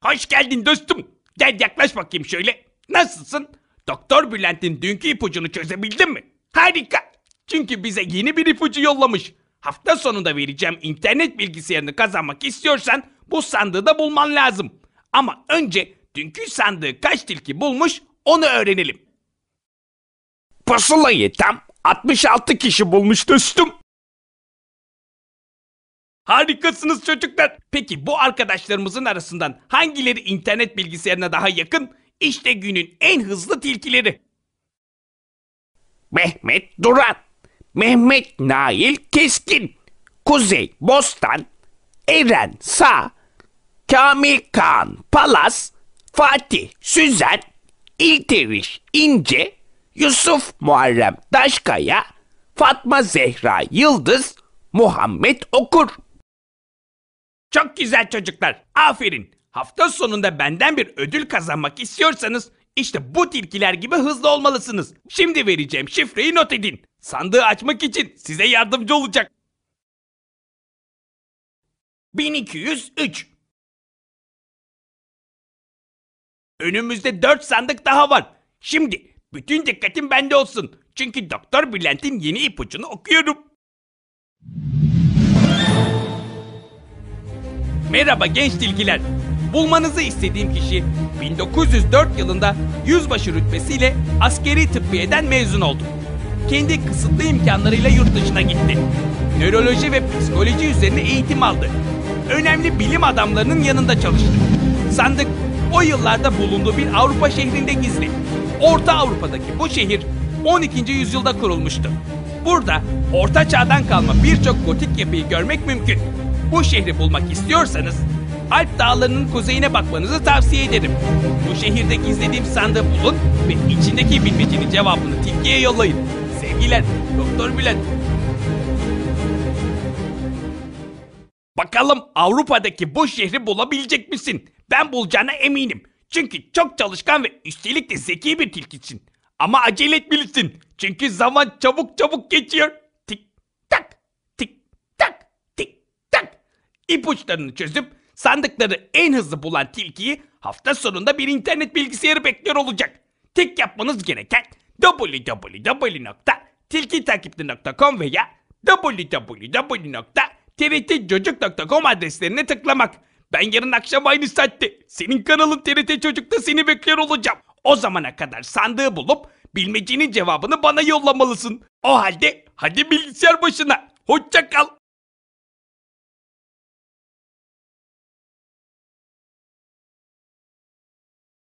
Hoş geldin dostum. Gel yaklaş bakayım şöyle. Nasılsın? Doktor Bülent'in dünkü ipucunu çözebildin mi? Harika. Çünkü bize yeni bir ipucu yollamış. Hafta sonunda vereceğim internet bilgisayarını kazanmak istiyorsan bu sandığı da bulman lazım. Ama önce dünkü sandığı kaç tilki bulmuş onu öğrenelim. Pusulayı tam 66 kişi bulmuş dostum. Harikasınız çocuklar. Peki bu arkadaşlarımızın arasından hangileri internet bilgisayarına daha yakın? İşte günün en hızlı tilkileri. Mehmet Duran, Mehmet Nail Keskin, Kuzey Bostan, Eren Sağ, Kamil Kaan Palas, Fatih Süzen, İlteriş İnce, Yusuf Muharrem Taşkaya, Fatma Zehra Yıldız, Muhammed Okur. Çok güzel çocuklar. Aferin. Hafta sonunda benden bir ödül kazanmak istiyorsanız işte bu tilkiler gibi hızlı olmalısınız. Şimdi vereceğim şifreyi not edin. Sandığı açmak için size yardımcı olacak. 1203. Önümüzde 4 sandık daha var. Şimdi bütün dikkatim bende olsun. Çünkü Doktor Bülent'in yeni ipucunu okuyorum. Merhaba genç tilkiler. Bulmanızı istediğim kişi 1904 yılında yüzbaşı rütbesiyle askeri tıbbiyeden mezun oldu. Kendi kısıtlı imkanlarıyla yurt dışına gitti. Nöroloji ve psikoloji üzerine eğitim aldı. Önemli bilim adamlarının yanında çalıştı. Sandık o yıllarda bulunduğu bir Avrupa şehrinde gizli. Orta Avrupa'daki bu şehir 12. yüzyılda kurulmuştu. Burada Orta Çağ'dan kalma birçok gotik yapıyı görmek mümkün. Bu şehri bulmak istiyorsanız Alp Dağları'nın kuzeyine bakmanızı tavsiye ederim. Bu şehirde gizlediğim sandığı bulun ve içindeki bilmecenin cevabını tilkiye yollayın. Sevgiler, Doktor Bülent. Bakalım Avrupa'daki bu şehri bulabilecek misin? Ben bulacağına eminim. Çünkü çok çalışkan ve üstelik de zeki bir tilkisin. Ama acele etmelisin. Çünkü zaman çabuk çabuk geçiyor. Tik tak, tik tak, tik tak. İpuçlarını çözüp sandıkları en hızlı bulan tilkiyi hafta sonunda bir internet bilgisayarı bekliyor olacak. Tek yapmanız gereken www.tilkitakipli.com veya www.trtcocuk.com adreslerine tıklamak. Ben yarın akşam aynı saatte senin kanalın TRT Çocuk'ta seni bekliyor olacağım. O zamana kadar sandığı bulup bilmecenin cevabını bana yollamalısın. O halde hadi bilgisayar başına. Hoşça kal.